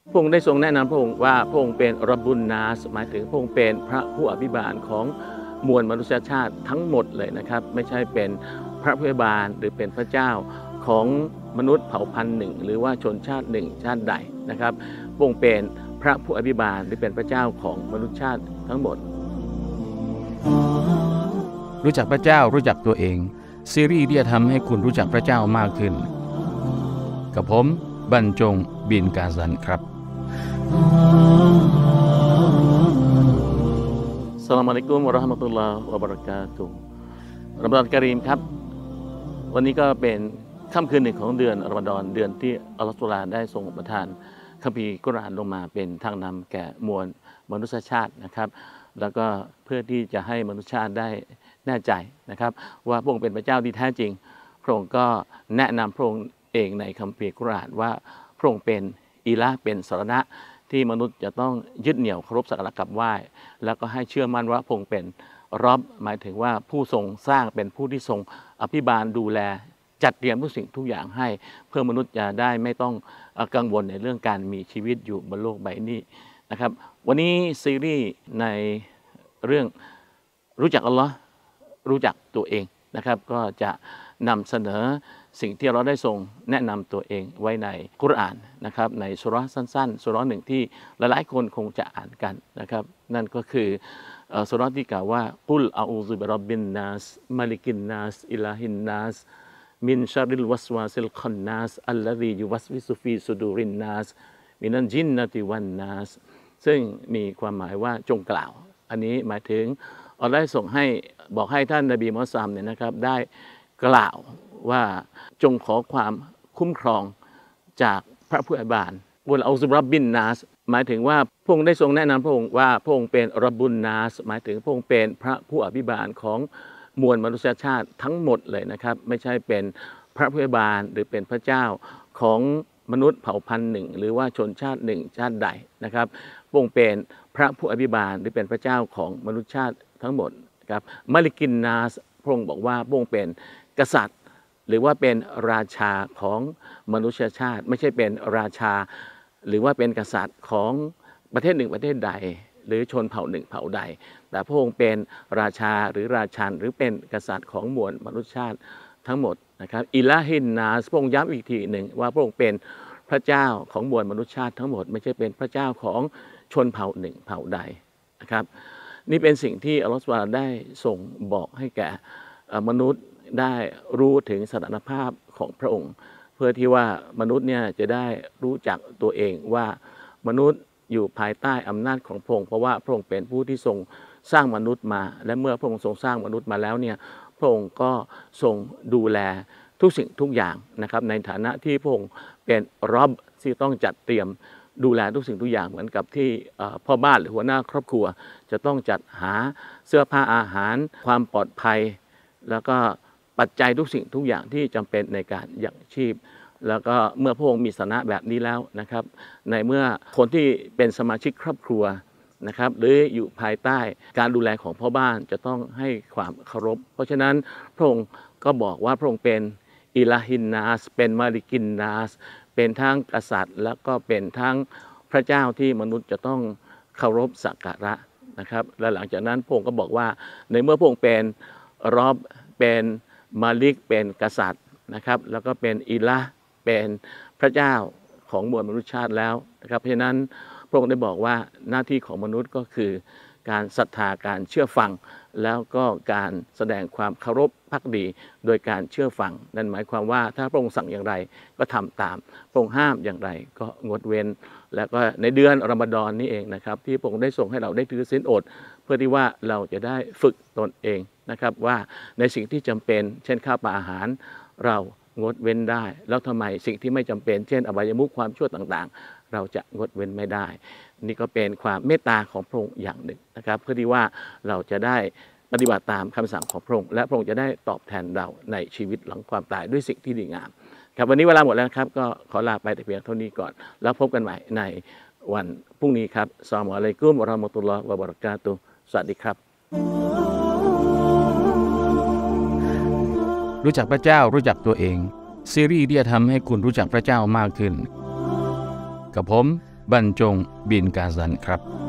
พระองค์ได้ทรงแนะนำพระองค์ว่าพระองค์เป็นรบุนนาสหมายถึงพระองค์เป็นพระผู้อภิบาลของมวลมนุษยชาติทั้งหมดเลยนะครับไม่ใช่เป็นพระผู้อภิบาลหรือเป็นพระเจ้าของมนุษย์เผ่าพันธุ์หนึ่งหรือว่าชนชาติหนึ่งชาติใดนะครับพระองค์เป็นพระผู้อภิบาลหรือเป็นพระเจ้าของมนุษยชาติทั้งหมดรู้จักพระเจ้ารู้จักตัวเองซีรีส์ที่จะทำให้คุณรู้จักพระเจ้ามากขึ้นกับผมบรรจงบินกาซันครับอัสสลามุอะลัยกุมวะเราะห์มะตุลลอฮ์วะบะเราะกาตุฮ์รอมฎอนกะรีมครับวันนี้ก็เป็นค่ำคืนหนึ่งของเดือนรอมฎอนเดือนที่อัลเลาะห์ซุบฮานะฮูวะตะอาลาได้ทรงประทานคัมภีร์กุรอานลงมาเป็นทางนำแก่มวลมนุษยชาตินะครับแล้วก็เพื่อที่จะให้มนุษยชาติได้แน่ใจนะครับว่าพระองค์เป็นพระเจ้าที่แท้จริงพระองค์ก็แนะนำพระองค์เองในคัมภีร์กุรอานว่าพระองค์เป็นอิละห์เป็นสรณะที่มนุษย์จะต้องยึดเหนี่ยวเคารพสักการะกราบไหว้แล้วก็ให้เชื่อมั่นว่าพระองค์เป็นรอบหมายถึงว่าผู้ทรงสร้างเป็นผู้ที่ทรงอภิบาลดูแลจัดเตรียมทุกสิ่งทุกอย่างให้เพื่อมนุษย์จะได้ไม่ต้องกังวลในเรื่องการมีชีวิตอยู่บนโลกใบนี้นะครับวันนี้ซีรีส์ในเรื่องรู้จักอัลลอฮ์รู้จักตัวเองนะครับก็จะนำเสนอสิ่งที่เราได้ทรงแนะนำตัวเองไว้ในกุรอานนะครับในซูเราะห์สั้นๆซูเราะห์หนึ่งที่หลายๆคนคงจะอ่านกันนะครับนั่นก็คือซูเราะห์ที่กล่าวว่ากุลอาอูซุบิร็อบบินนัสมาลิกินนัสอิลาฮินนัสมินชาริลวัสวาซิลคอนนัสอัลลซียุวัสวิสุฟีสุดูรินนัสมินันจินนติวันนัสซึ่งมีความหมายว่าจงกล่าวอันนี้หมายถึงอัลเลาะห์ได้ส่งให้บอกให้ท่านนบีมุฮัมมัดเนี่ยนะครับได้กล่าวว่าจงขอความคุ้มครองจากพระผู้อภิบาลบุลเอาซุบรับบินนัสหมายถึงว่าพระองค์ได้ทรงแนะนำพระองค์ว่าพระองค์เป็นรบุนนัสหมายถึงพระองค์เป็นพระผู้อภิบาลของมวลมนุษยชาติทั้งหมดเลยนะครับไม่ใช่เป็นพระผู้อภิบาลหรือเป็นพระเจ้าของมนุษย์เผ่าพันธุ์หนึ่งหรือว่าชนชาติหนึ่งชาติใดนะครับพระองค์เป็นพระผู้อภิบาลหรือเป็นพระเจ้าของมนุษยชาติทั้งหมดครับมาลิกินนัสพระองค์บอกว่าพระองค์เป็นกษัตริย์หรือว่าเป็นราชาของมนุษยชาติไม่ใช่เป็นราชาหรือว่าเป็นกษัตริย์ของประเทศหนึ่งประเทศใดหรือชนเผ่าหนึ่งเผ่าใดแต่พระองค์เป็นราชาหรือราชันหรือเป็นกษัตริย์ของมวลมนุษยชาติทั้งหมดนะครับอิลาฮินนาสพระองค์ย้ำอีกทีหนึ่งว่าพระองค์เป็นพระเจ้าของมวลมนุษยชาติทั้งหมดไม่ใช่เป็นพระเจ้าของชนเผ่าหนึ่งเผ่าใดนะครับนี่เป็นสิ่งที่อัลลอฮฺซุบฮานะฮูวะตะอาลาได้ส่งบอกให้แก่มนุษย์ได้รู้ถึงสถานภาพของพระองค์เพื่อที่ว่ามนุษย์เนี่ยจะได้รู้จักตัวเองว่ามนุษย์อยู่ภายใต้อำนาจของพระองค์เพราะว่าพระองค์เป็นผู้ที่ทรงสร้างมนุษย์มาและเมื่อพระองค์ทรงสร้างมนุษย์มาแล้วเนี่ยพระองค์ก็ทรงดูแลทุกสิ่งทุกอย่างนะครับในฐานะที่พระองค์เป็นรอบที่ต้องจัดเตรียมดูแลทุกสิ่งทุกอย่างเหมือนกับที่พ่อบ้านหรือหัวหน้าครอบครัวจะต้องจัดหาเสื้อผ้าอาหารความปลอดภัยแล้วก็ปัจจัยทุกสิ่งทุกอย่างที่จำเป็นในการยังชีพแล้วก็เมื่อพระองค์มีฐานะแบบนี้แล้วนะครับในเมื่อคนที่เป็นสมาชิกครอบครัวนะครับหรืออยู่ภายใต้การดูแลของพ่อบ้านจะต้องให้ความเคารพเพราะฉะนั้นพระองค์ก็บอกว่าพระองค์เป็นอิลาฮินนาสเป็นมาลิกินนาสเป็นทั้งกษัตริย์แล้วก็เป็นทั้งพระเจ้าที่มนุษย์จะต้องเคารพสักการะนะครับและหลังจากนั้นพระองค์ก็บอกว่าในเมื่อพระองค์เป็นรอบเป็นมาลิกเป็นกษัตริย์นะครับแล้วก็เป็นอิละห์เป็นพระเจ้าของมวลมนุษยชาติแล้วนะครับเพราะฉะนั้นพระองค์ได้บอกว่าหน้าที่ของมนุษย์ก็คือการศรัทธาการเชื่อฟังแล้วก็การแสดงความเคารพภักดีโดยการเชื่อฟังนั่นหมายความว่าถ้าพระองค์สั่งอย่างไรก็ทำตามพระองค์ห้ามอย่างไรก็งดเว้นแล้วก็ในเดือนรอมฎอนนี้เองนะครับที่พระองค์ได้ทรงให้เราได้ถือศีลอดเพื่อที่ว่าเราจะได้ฝึกตนเองนะครับว่าในสิ่งที่จำเป็นเช่นข้าวปลาอาหารเรางดเว้นได้แล้วทำไมสิ่งที่ไม่จำเป็นเช่นอบายมุขความชั่วต่างๆเราจะงดเว้นไม่ได้นี่ก็เป็นความเมตตาของพระองค์อย่างหนึ่งนะครับเพื่อที่ว่าเราจะได้ปฏิบัติตามคำสั่งของพระองค์และพระองค์จะได้ตอบแทนเราในชีวิตหลังความตายด้วยสิ่งที่ดีงามครับวันนี้เวลาหมดแล้วครับก็ขอลาไปแต่เพียงเท่านี้ก่อนแล้วพบกันใหม่ในวันพรุ่งนี้ครับอัสสลามุอะลัยกุมวะเราะห์มะตุลลอฮ์วะบะเราะกาตุฮ์สวัสดีครับรู้จักพระเจ้ารู้จักตัวเองซีรีส์ที่จะทำให้คุณรู้จักพระเจ้ามากขึ้นกับผมบรรจงบินกาซันครับ